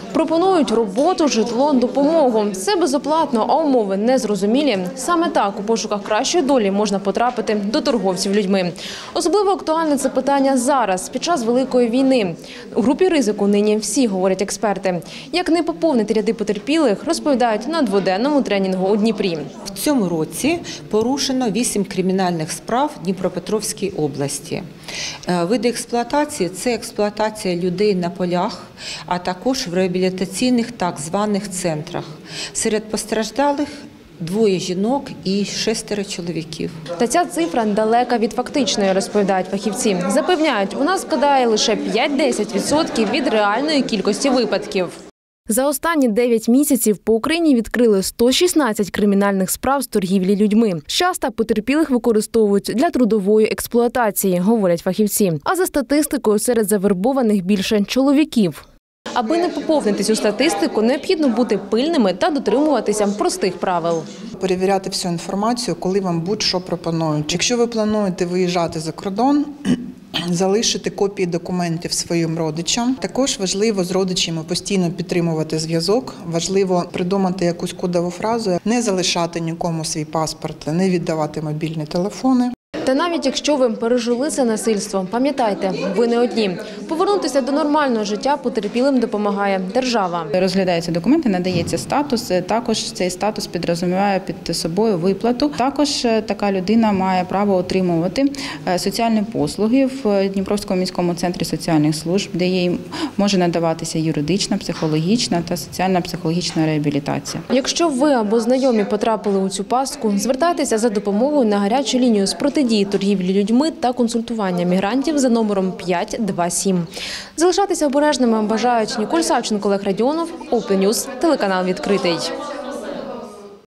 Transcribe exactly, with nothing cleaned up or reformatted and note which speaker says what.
Speaker 1: Пропонують роботу, житло, допомогу. Все безоплатно, а умови незрозумілі. Саме так у пошуках кращої долі можна потрапити до торговців людьми. Особливо актуальне це питання зараз, під час Великої війни. У групі ризику нині всі, говорять експерти. Як не поповнити ряди потерпілих, розповідають на дводенному тренінгу у Дніпрі.
Speaker 2: В цьому році порушено вісім кримінальних справ в Дніпропетровській області. Види експлуатації – це експлуатація людей на полях, а також в реабілітаційних так званих центрах. Серед постраждалих – двоє жінок і шестеро чоловіків.
Speaker 1: Та ця цифра далека від фактичної, розповідають фахівці. Запевняють, вона складає лише п'ять-десять відсотків від реальної кількості випадків. За останні дев'ять місяців по Україні відкрили сто шістнадцять кримінальних справ з торгівлі людьми. Часто потерпілих використовують для трудової експлуатації, говорять фахівці. А за статистикою, серед завербованих більше чоловіків. Аби не поповнити цю статистику, необхідно бути пильними та дотримуватися простих правил.
Speaker 3: Перевіряти всю інформацію, коли вам будь-що пропонують. Якщо ви плануєте виїжджати за кордон, залишити копії документів своїм родичам. Також важливо з родичами постійно підтримувати зв'язок. Важливо придумати якусь кодову фразу, не залишати нікому свій паспорт, не віддавати мобільні телефони.
Speaker 1: Та навіть якщо ви пережили це насильство, пам'ятайте, ви не одні. Повернутися до нормального життя потерпілим допомагає держава.
Speaker 4: Розглядаються документи, надається статус. Також цей статус підрозуміває під собою виплату. Також така людина має право отримувати соціальні послуги в Дніпровському міському центрі соціальних служб, де їй може надаватися юридична, психологічна та соціально-психологічна реабілітація.
Speaker 1: Якщо ви або знайомі потрапили у цю пастку, звертайтеся за допомогою на гарячу лінію з протидії торгівлі людьми та консультування мігрантів за номером п'ять два сім. Залишатися обережними бажають Ніколь Савченко, Олег Радіонов, Open News, телеканал «Відкритий».